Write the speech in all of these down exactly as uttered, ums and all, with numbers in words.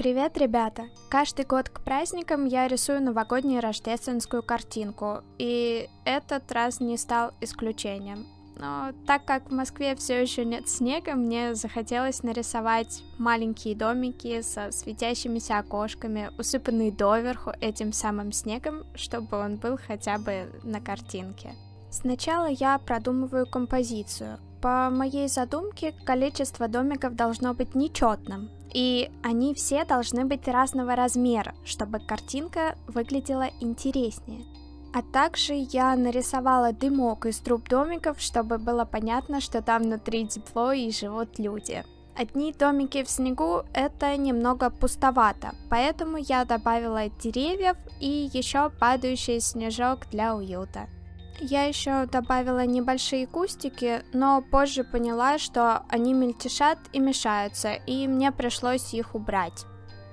Привет, ребята! Каждый год к праздникам я рисую новогоднюю рождественскую картинку, и этот раз не стал исключением. Но так как в Москве все еще нет снега, мне захотелось нарисовать маленькие домики со светящимися окошками, усыпанные доверху этим самым снегом, чтобы он был хотя бы на картинке. Сначала я продумываю композицию. По моей задумке, количество домиков должно быть нечетным, и они все должны быть разного размера, чтобы картинка выглядела интереснее. А также я нарисовала дымок из труб домиков, чтобы было понятно, что там внутри тепло и живут люди. Одни домики в снегу — это немного пустовато, поэтому я добавила деревьев и еще падающий снежок для уюта. Я еще добавила небольшие кустики, но позже поняла, что они мельтешат и мешаются, и мне пришлось их убрать.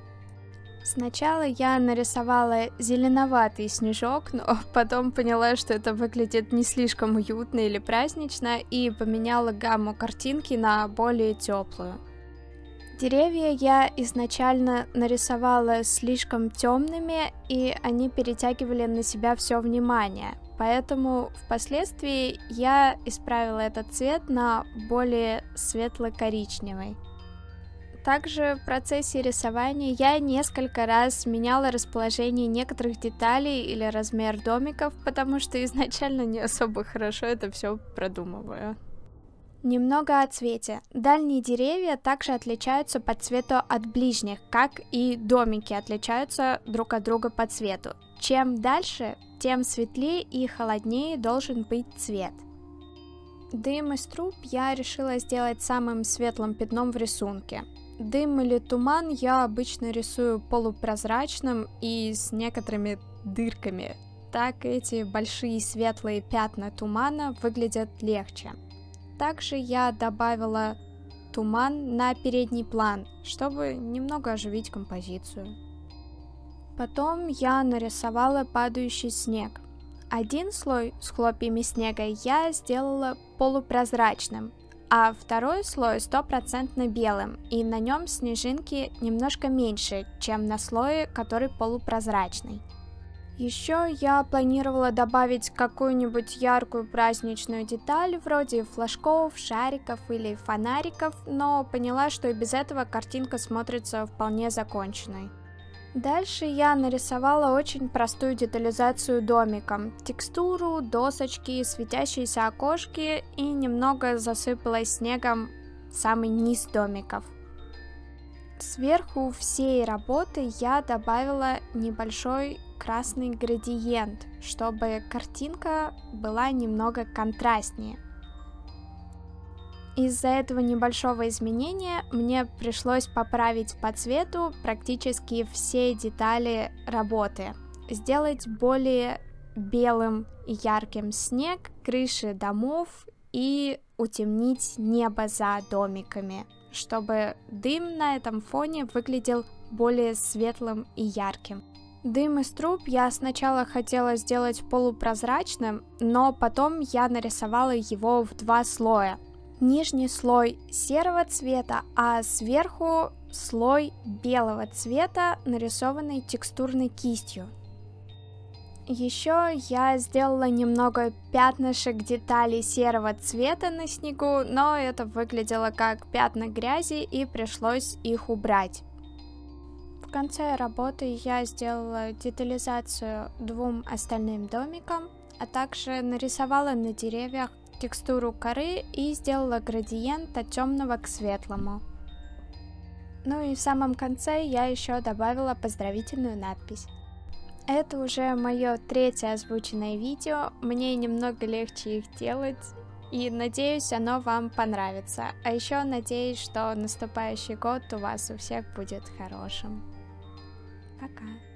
Сначала я нарисовала зеленоватый снежок, но потом поняла, что это выглядит не слишком уютно или празднично, и поменяла гамму картинки на более теплую. Деревья я изначально нарисовала слишком темными, и они перетягивали на себя все внимание. Поэтому впоследствии я исправила этот цвет на более светло-коричневый. Также в процессе рисования я несколько раз меняла расположение некоторых деталей или размер домиков, потому что изначально не особо хорошо это все продумываю. Немного о цвете. Дальние деревья также отличаются по цвету от ближних, как и домики отличаются друг от друга по цвету. Чем дальше, тем светлее и холоднее должен быть цвет. Дым из труб я решила сделать самым светлым пятном в рисунке. Дым или туман я обычно рисую полупрозрачным и с некоторыми дырками. Так эти большие светлые пятна тумана выглядят легче. Также я добавила туман на передний план, чтобы немного оживить композицию. Потом я нарисовала падающий снег. Один слой с хлопьями снега я сделала полупрозрачным, а второй слой стопроцентно белым, и на нем снежинки немножко меньше, чем на слое, который полупрозрачный. Еще я планировала добавить какую-нибудь яркую праздничную деталь, вроде флажков, шариков или фонариков, но поняла, что и без этого картинка смотрится вполне законченной. Дальше я нарисовала очень простую детализацию домика, текстуру, досочки, светящиеся окошки и немного засыпала снегом самый низ домиков. Сверху всей работы я добавила небольшой красный градиент, чтобы картинка была немного контрастнее. Из-за этого небольшого изменения мне пришлось поправить по цвету практически все детали работы, сделать более белым и ярким снег, крыши домов и утемнить небо за домиками, чтобы дым на этом фоне выглядел более светлым и ярким. Дым из труб я сначала хотела сделать полупрозрачным, но потом я нарисовала его в два слоя. Нижний слой серого цвета, а сверху слой белого цвета, нарисованный текстурной кистью. Еще я сделала немного пятнышек деталей серого цвета на снегу, но это выглядело как пятна грязи, и пришлось их убрать. В конце работы я сделала детализацию двум остальным домикам, а также нарисовала на деревьях текстуру коры и сделала градиент от темного к светлому. Ну и в самом конце я еще добавила поздравительную надпись. Это уже мое третье озвученное видео, мне немного легче их делать, и надеюсь, оно вам понравится. А еще надеюсь, что наступающий год у вас у всех будет хорошим. Пока!